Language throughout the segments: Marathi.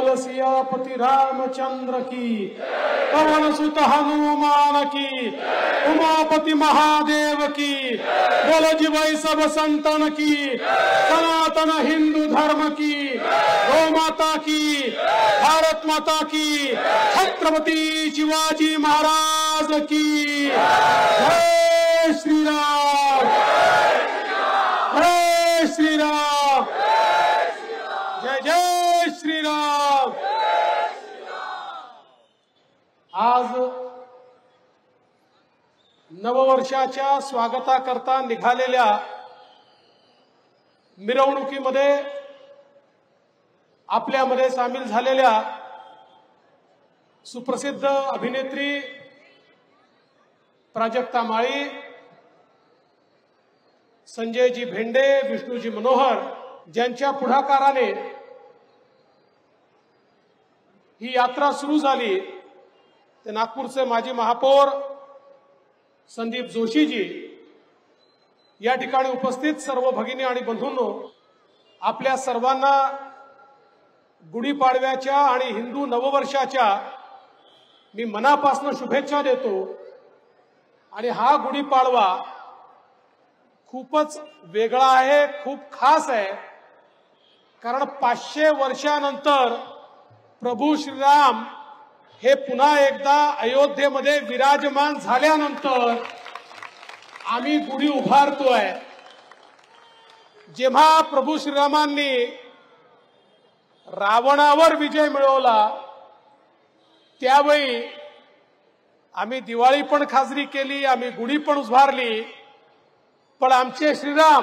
बोल सियापति रामचंद्र की, पवन सुत हनुमान की, उमापति महादेव की, बोल जीवई सब संतन की, सनातन हिंदू धर्म की, गौ माता की, भारत माता की, छत्रपति शिवाजी महाराज की। जय श्री राम, जय श्री राम, जय जय श्री राम। आज नववर्षाच्या स्वागताकरता निघालेल्या मिरवणुकीमध्ये आपल्यामध्ये सामील झालेल्या सुप्रसिद्ध अभिनेत्री प्राजक्ता माळी, संजयजी भेंडे, विष्णूजी मनोहर ज्यांच्या पुढाकाराने ही यात्रा सुरू झाली, ते नागपूरचे माजी महापौर संदीप जोशीजी, या ठिकाणी उपस्थित सर्व भगिनी आणि बंधूंनो, आपल्या सर्वांना गुढीपाडव्याच्या आणि हिंदू नववर्षाच्या मी मनापासून शुभेच्छा देतो। आणि हा गुढीपाडवा खूपच वेगळा आहे, खूप खास आहे, कारण 500 वर्षानंतर प्रभू श्रीराम हे पुन्हा एकदा अयोध्येमध्ये विराजमान झाल्यानंतर आम्ही गुढी उभारतोय। जेव्हा प्रभू श्रीरामांनी रावणावर विजय मिळवला त्यावेळी आम्ही दिवाळी पण साजरी केली, आम्ही गुढी पण उभारली, पण आमचे श्रीराम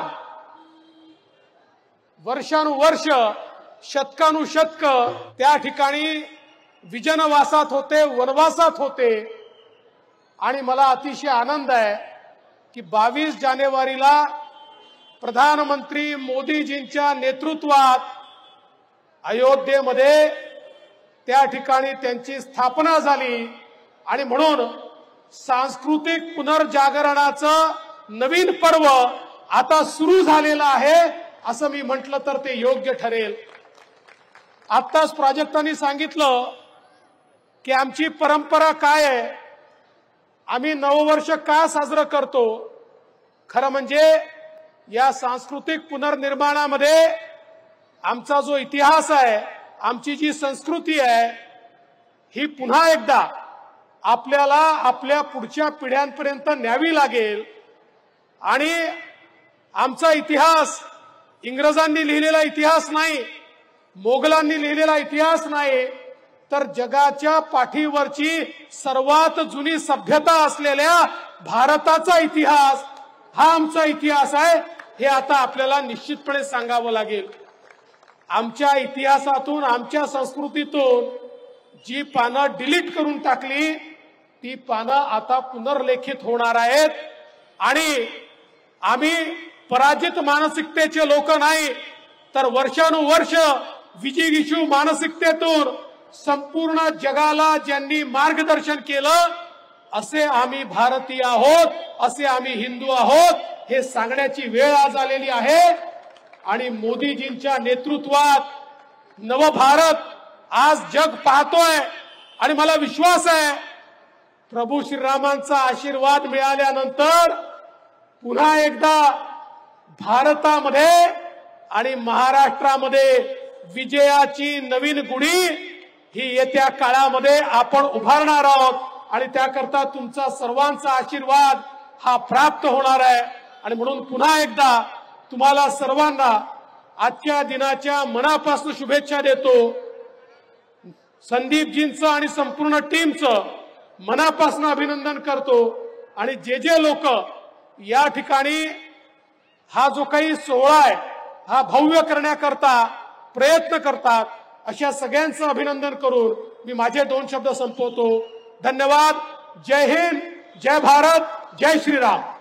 वर्षानुवर्ष शतकानुशतक त्या ठिकाणी विजनवासात होते, वनवासात होते। आणि मला अतिशय आनंद आहे की 22 जानेवारीला प्रधानमंत्री मोदीजींच्या नेतृत्वात अयोध्येमध्ये त्या ठिकाणी त्यांची स्थापना झाली आणि म्हणून सांस्कृतिक पुनर्जागरणाचं नवीन पर्व आता सुरू झालेलं आहे असं मी म्हटलं तर ते योग्य ठरेल। आत्ताच प्राजक्तांनी सांगितलं की आमची परंपरा काय आहे, आम्ही नववर्ष का साजरं करतो। खरं म्हणजे या सांस्कृतिक पुनर्निर्माणामध्ये आमचा जो इतिहास आहे, आमची जी संस्कृती आहे, ही पुन्हा एकदा आपल्याला आपल्या पुढच्या पिढ्यांपर्यंत न्यावी लागेल। आणि आमचा इतिहास इंग्रजांनी लिहिलेला इतिहास नाही, मोगलांनी लिहिलेला इतिहास नाही, तर जगाच्या पाठीवरची सर्वात जुनी सभ्यता असलेल्या भारताचा इतिहास हा आमचा इतिहास आहे, हे आता आपल्याला निश्चितपणे सांगावं लागेल। आमच्या इतिहासातून, आमच्या संस्कृतीतून जी पानं डिलीट करून टाकली ती पानं आता पुनर्लेखित होणार आहेत। आणि आम्ही पराजित मानसिकतेचे लोक नाही, तर वर्षानुवर्ष विजिगीषू मानसिकतेतून संपूर्ण जगाला ज्यांनी मार्गदर्शन केलं असे आम्ही भारतीय आहोत, असे आम्ही हिंदू आहोत, हे सांगण्याची वेळ आज आलेली आहे। आणि मोदीजींच्या नेतृत्वात नवभारत आज जग पाहतोय आणि मला विश्वास आहे प्रभू श्रीरामांचा आशीर्वाद मिळाल्यानंतर पुन्हा एकदा भारतामध्ये आणि महाराष्ट्रामध्ये विजयाची नवीन गुढी ही येत्या काळामध्ये आपण उभारणार आहोत। आणि त्याकरता तुमचा सर्वांचा आशीर्वाद हा प्राप्त होणार आहे। आणि म्हणून पुन्हा एकदा तुम्हाला सर्वांना आजच्या दिनाच्या मनापासून शुभेच्छा देतो। संदीपजींचं आणि संपूर्ण टीमचं मनापासून अभिनंदन करतो। आणि जे लोक या ठिकाणी हा जो काही सोहळा आहे हा भव्य करण्याकरता प्रयत्न करतात, अशा सगळ्यांचं अभिनंदन करून मी माझे 2 शब्द संपवतो। धन्यवाद। जय हिंद, जय भारत, जय श्रीराम।